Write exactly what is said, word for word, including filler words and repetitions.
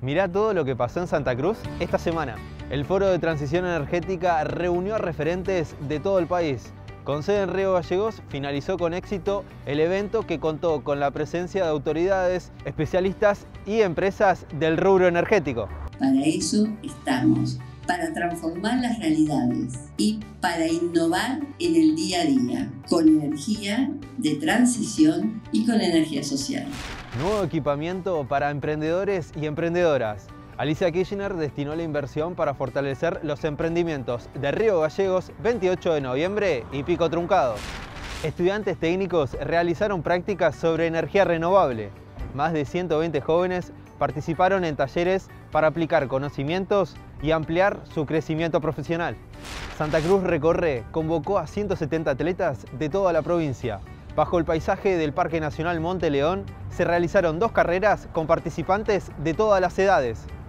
Mirá todo lo que pasó en Santa Cruz esta semana. El Foro de Transición Energética reunió a referentes de todo el país. Con sede en Río Gallegos, finalizó con éxito el evento que contó con la presencia de autoridades, especialistas y empresas del rubro energético. Para eso estamos, para transformar las realidades y para innovar en el día a día, con energía de transición y con energía social. Nuevo equipamiento para emprendedores y emprendedoras. Alicia Kirchner destinó la inversión para fortalecer los emprendimientos de Río Gallegos, veintiocho de noviembre y Pico Truncado. Estudiantes técnicos realizaron prácticas sobre energía renovable. Más de ciento veinte jóvenes participaron en talleres para aplicar conocimientos y ampliar su crecimiento profesional. Santa Cruz Recorre convocó a ciento setenta atletas de toda la provincia. Bajo el paisaje del Parque Nacional Monte León se realizaron dos carreras con participantes de todas las edades.